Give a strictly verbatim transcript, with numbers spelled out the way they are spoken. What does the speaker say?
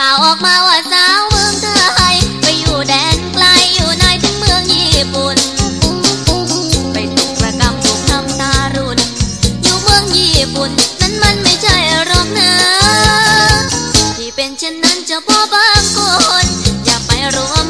าวออกมาว่าสาวเมืองไทยไปอยู่แดนไกลอยู่ในถึงเมืองญี่ปุ่นไปถูกประกำถูกทำทารุณอยู่เมืองญี่ปุ่นนั้นมันไม่ใช่หรอกนะที่เป็นเช่นนั้นเจ้าพ่อบางคนอย่าไปรวม